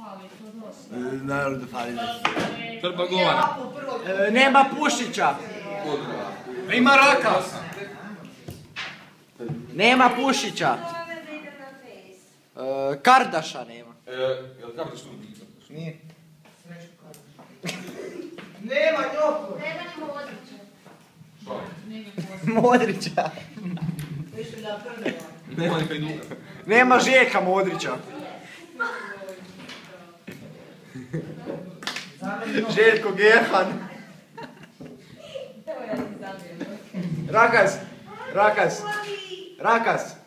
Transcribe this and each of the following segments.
Naravno da fali nešto. Trba govana. Nema Pušića. Ima raka. Nema Pušića. Kardaša nema. Jel Kardaš tu? Nije. Nema Njoku. Nema ni Modrića. Što? Modrića. Mislim da prvi. Nema ni Hajduka. Nema Željka Modrića. Željko Gerhan. Rakas. Rakas. Rakas.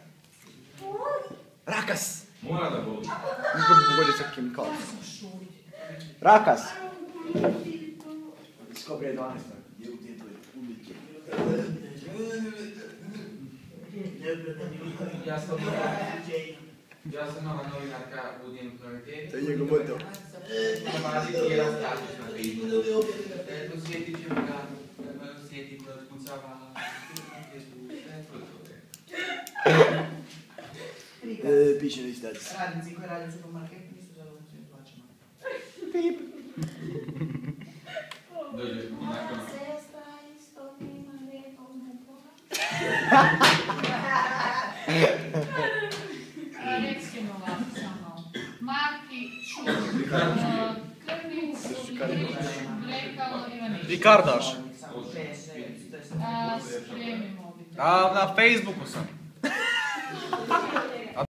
Rakas. Mora da boli. Zbog bolje sa kemikal. Rakas. Skobre 12. Ja sam nova novinarka u Dnevnom prioriteti. To je njegov moto. Nalaziti jedan status na Facebooku. Osjetit ćemo ga, osjetit da otkucava. Piše na status. Radnici koji rade u supermarketu nisu zadovoljni svojim plaćama. Pip. Dođe nakon. Sestra isto ima redovno recimo vam samo. Marki, Šuk, Krnic, Blekalo, Ivanić. I Kardaš. Spremi mobitel. A na Facebooku sam.